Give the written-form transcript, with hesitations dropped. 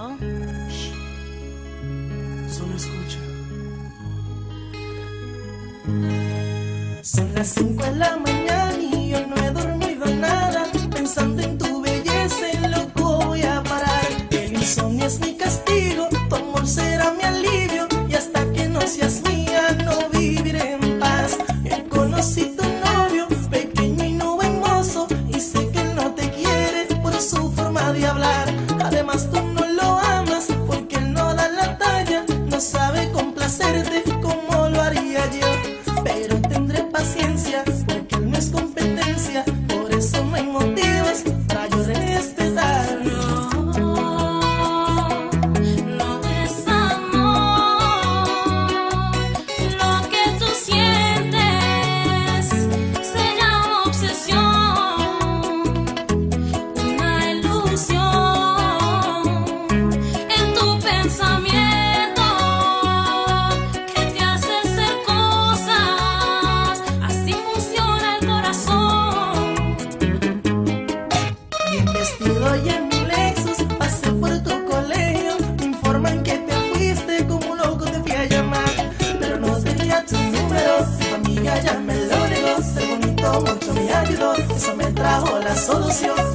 Hello. Solo escucha. Son las 5 de la mañana y yo no he dormido nada. Pensando en tu belleza, en loco voy a parar. El insomnio es mi castigo, tu amor será mi alivio. Y hasta que no seas mía, no viviré en paz. Yo conocí tu novio, pequeño y no buen mozo, y sé que él no te quiere por su forma de hablar. Además tú no lo amas porque él no da la talla, no sabe complacerte como lo haría yo. Pero tendré paciencia porque él no es competencia, por eso no hay motivos para yo respetarlo. No es amor, lo que tú sientes se llama obsesión, una ilusión en tu pensamiento que te hace hacer cosas, así funciona el corazón. Bien vestido y en mi Lexus pasé por tu colegio, me informan que te fuiste, como un loco te fui a llamar, pero no tenía tu número, tu amiga ya me lo negó. Ser bonito mucho me ayudó, eso me trajo la solución.